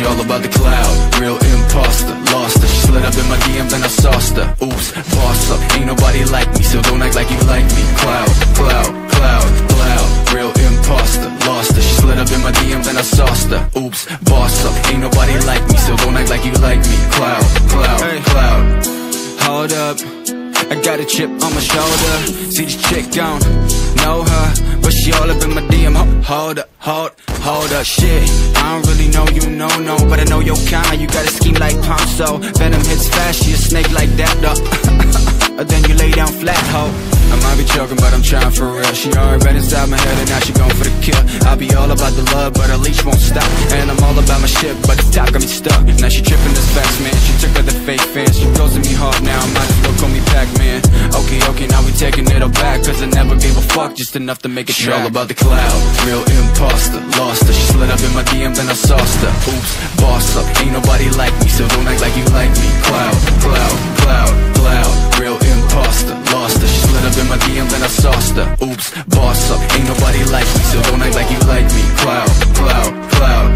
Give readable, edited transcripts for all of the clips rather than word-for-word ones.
all about the cloud, real imposter. Lost her, she slid up in my DM, then I sauced her. Oops, boss up, ain't nobody like me, so don't act like you like me. Cloud, cloud, cloud, cloud, real imposter. Lost her, she slid up in my DM, then I sauced her. Oops, boss up, ain't nobody like me, so don't act like you like me. Cloud, cloud, cloud. Hold up, I got a chip on my shoulder. See this chick gone, know her, but she all up in my DM. Hold up, hold up, shit. I don't really know you, no, but I know your kind. You got a scheme like Ponzo. Venom hits fast, she a snake like that, though. Then you lay down flat, ho. I might be joking, but I'm trying for real. She already read inside my head and now she going for the kill. I'll be all about the love, but her leash won't stop. And I'm all about my shit, but the top got me stuck. Now she tripping this fast, man. She took her the fake fans. She goes to me hard now, I might as well call me Pac-Man. Okay, now we taking it all back, cause I never gave a fuck, just enough to make it track. She all about the cloud, real imposter. Lost her, she slid up in my DM, then I sauced her. Oops, boss up, ain't nobody like me, so don't act like you like me. Cloud, cloud, cloud, cloud, real imposter. Lost her, she slid up in my DM, then I sauced her. Oops, boss up, ain't nobody like me, so don't act like you like me. Cloud, cloud, cloud.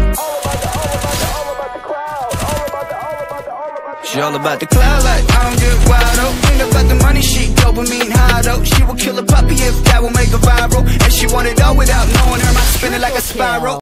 She all about the cloud, like I don't get wild, oh. Ain't about the money, she dopamine high, though. She will kill a puppy if that will make her viral. And she want it all without knowing her mind spinning like a spiral.